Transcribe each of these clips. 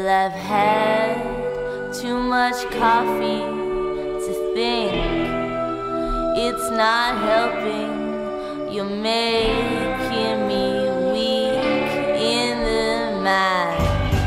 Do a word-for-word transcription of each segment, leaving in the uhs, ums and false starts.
Well, I've had too much coffee to think it's not helping. You're making me weak in the mind.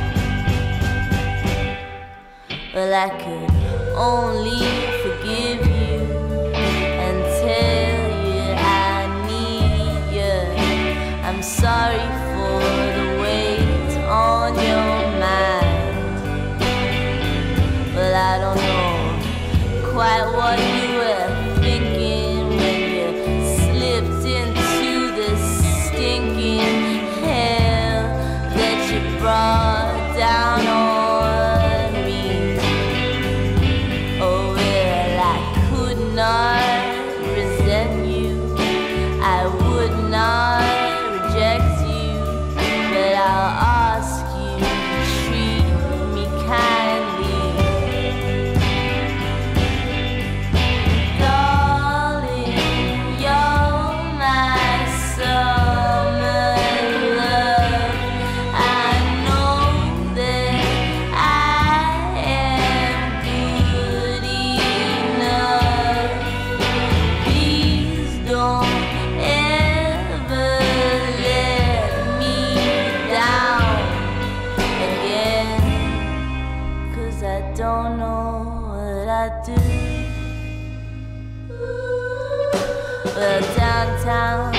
Well, I could only forgive you and tell you I need you. I'm sorry for the weight on your mind. Well, I don't know quite what you were thinking when you slipped into the stinking hell that you brought down on me. Oh, well, I could not resent you, I would not reject you, but I'll ask you to treat me kindly. Darling, you're my summer love. I know that I am good enough. Please don't ever let me down again, 'cause I don't know what I'd do. Well, downtown